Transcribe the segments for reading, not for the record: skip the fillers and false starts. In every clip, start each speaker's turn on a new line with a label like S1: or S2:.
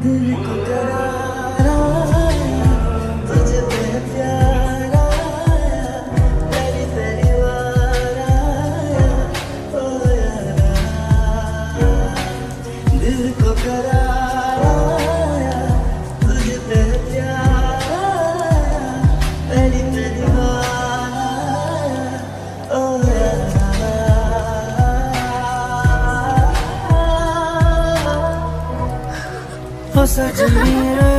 S1: दिल को करारा तुझे पे प्यारा तेरी तेरी वारा ओ यारा दिल को करारा तुझे पे प्यारा तेरी तेरी वारा ओ यारा ओ सजनी रे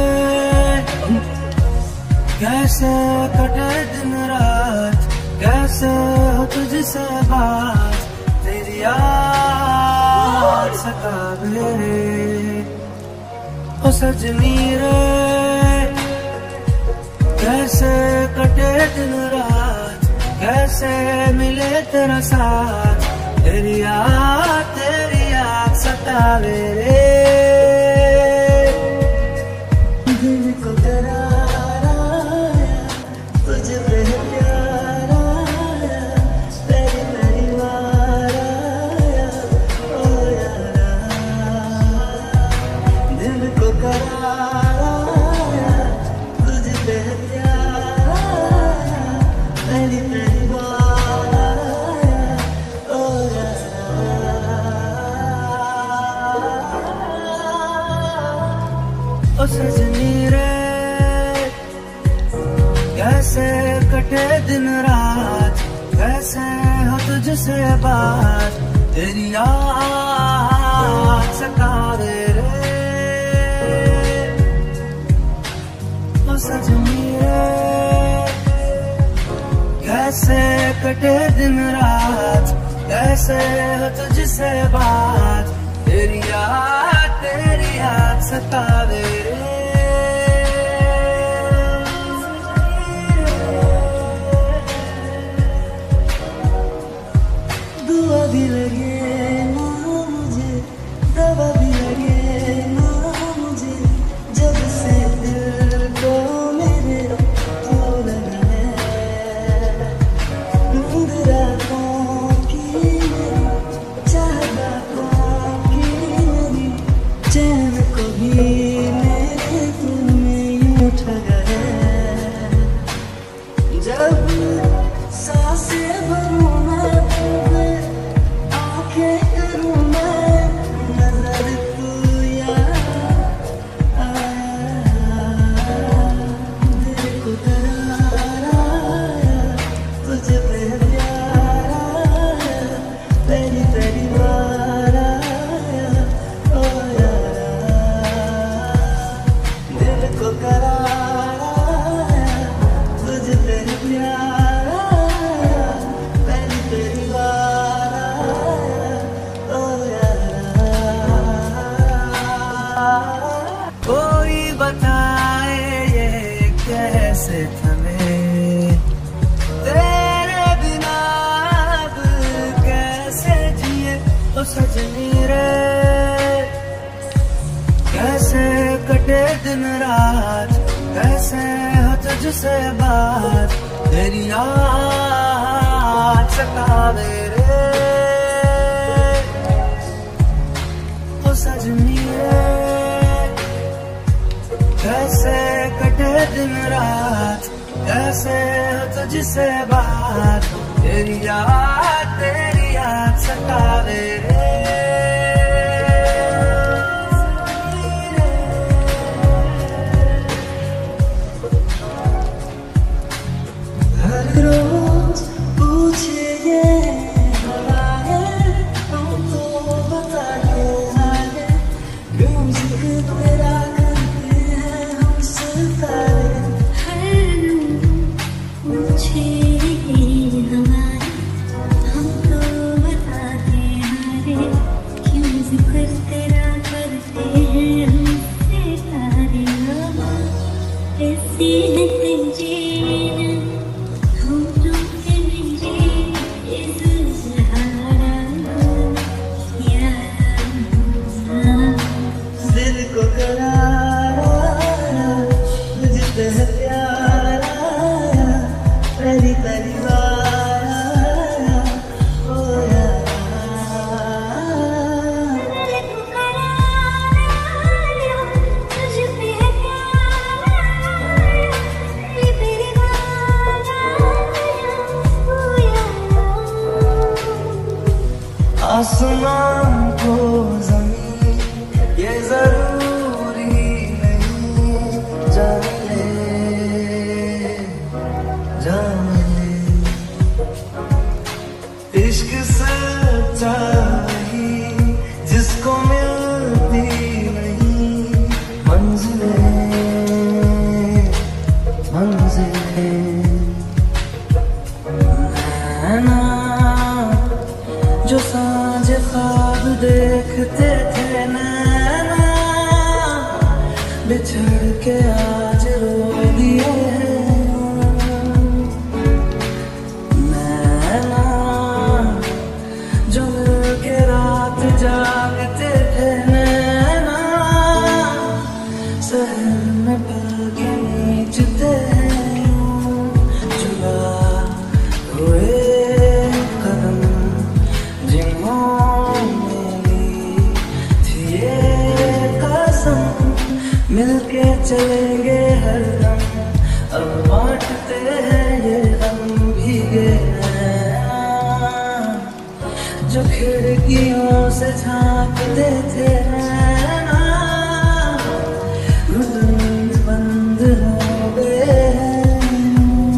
S1: कैसे कटे दिन रात कैसे हो तुझसे बात तेरी याद सतावे रे ओ सजनी रे कैसे कटे दिन रात कैसे मिले तेरा साथ तेरी याद सतावे रे दिल को करारा तुझे पे प्यारा तेरी मेरी वारा ओ यारा दिल को करारा तुझे पे प्यारा तेरी मेरी वारा ओ यारा ओ सजनी रे कैसे कटे दिन रात कैसे हो तुझसे बात तेरी याद सतावे रे ओ सजनी रे कैसे कटे दिन रात कैसे हो तुझसे बात तेरी याद सतावे रे दुआ भी लगे ना मुझे दवा भी लगे ना मुझे जब से दिल को मेरे तू लगा है नींद रातों की मेरी चाहतों की मेरी चैन को भी मेरे दिल में यूं ठगा है जब सांसें भरूं मैं तुम्हें आंखें करूं मैं नजर तू यार दिल को करारा तुझे पे प्यारा तेरी तेरी वारा ओ यारा दिल को करारा तुझे पे प्यारा तेरी तेरी वारा ओ यारा कोई बताए ये कैसे थमे तेरे बिना अब कैसे जिए ओ सजनी रे कैसे कटे दिन रात कैसे हो तुझसे बात तेरी याद सतावे रे ओ सजनी रे कैसे कटे दिन रात कैसे हो तुझसे बात तेरी याद सतावे रे हर रोज पूछे ये हवाएं हमको बता के आए क्यों जिक्र तेरा करते हैं हम सितारे
S2: हर पूछे हवाएं हमको बताते हारे क्यों जिक्र तेरा करते हैं हम सितारे ऐसी है जीना हम तुम के मेरे इस सहारा
S1: दिल को करा आसमान को जमीन ये जरूरी नहीं, जाने जाने इश्क सच्चा नहीं जिसको मिलती नहीं मंजिलें मंजिलें। नैना जो सांझ ख्वाब देखते थे, नैना बिछड़ के आज रो दिए हैं। नैना जो मिलके रात जागते थे, नैना शहर में पल के नीचते हैं। जुदा हुए कदम जिन्होंने ली थी ये कसम, मिलके चलेंगे हरदम, अब बांटते हैं ये हम भीगे हैं। जो खिड़कियों से झांकते थे ना, घुटन बंद हो गए हैं।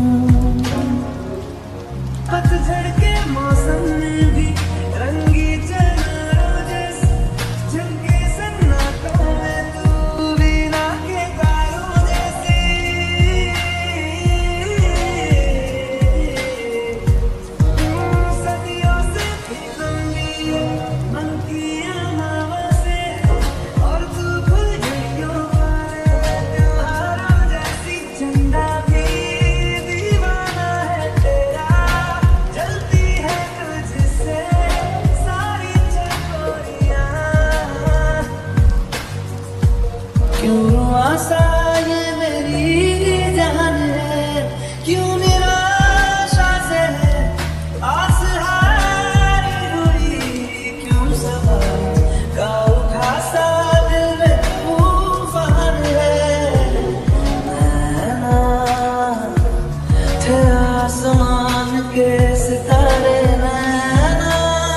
S1: पतझड़ के मौसम में भी रंगी चलो जैसे झुमके सन्नाटों में तू वीणा के तारों जैसे। सदियों से भी लंबी मन की हवा से, और तू भूल गइयों वाले त्योहारों जैसी। चंदा भी दीवाना है तेरा, जलती है तुझसे सारी चकोरियां। क्यों आशा ये मेरी जान है, क्यों निराशा से आस हारी हुई, क्यों सवार का उठा सा दिल में तूफान है। नैना थे आसमान के सितारे, नैना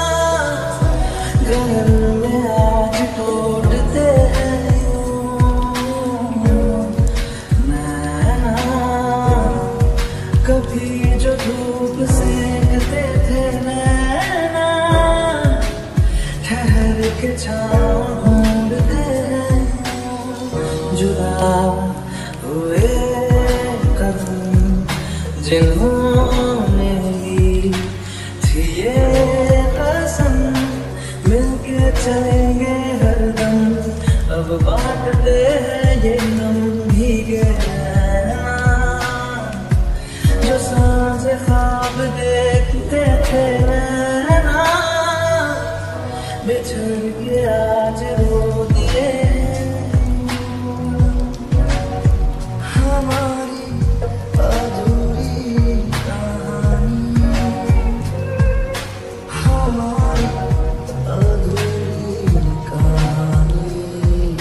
S1: घर में आज टूटते हैं यूं। नैना कभी जो धूप सेकते थे, नैना ठहर के छाँव ढूंढते हैं। जुदा हुए कदम जिन्होंने ली थी ये कसम, मिलके चलेंगे हरदम, अब बांटते हैं ये नम भीगे नैना। जो सांझ ख्वाब देखते थे, नैना बिछड़ के आज रो दिए हैं। हमारी अधूरी कहानी, हमारी अधूरी कहानी,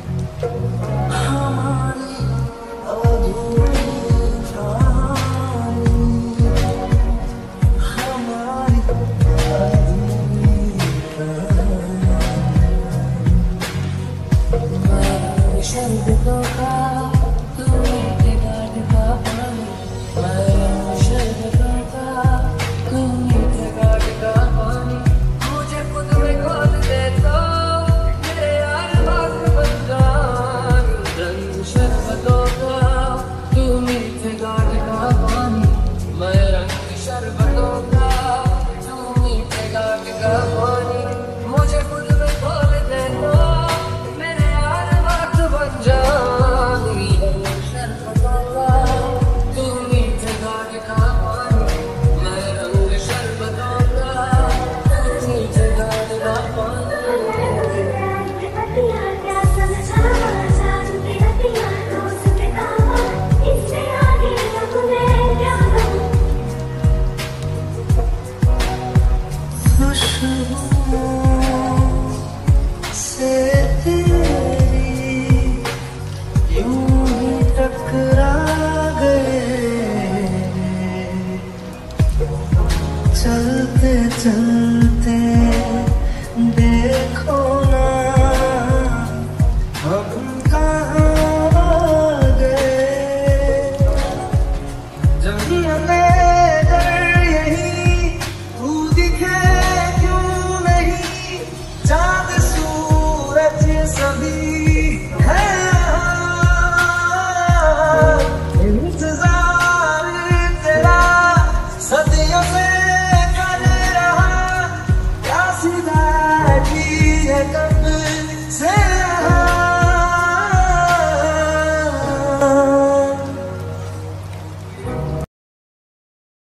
S1: हमारी अधूरी कहानी, हमारी अधूरी कहानी।